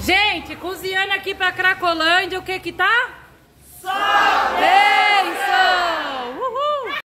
Gente, cozinhando aqui pra Cracolândia, o que que tá?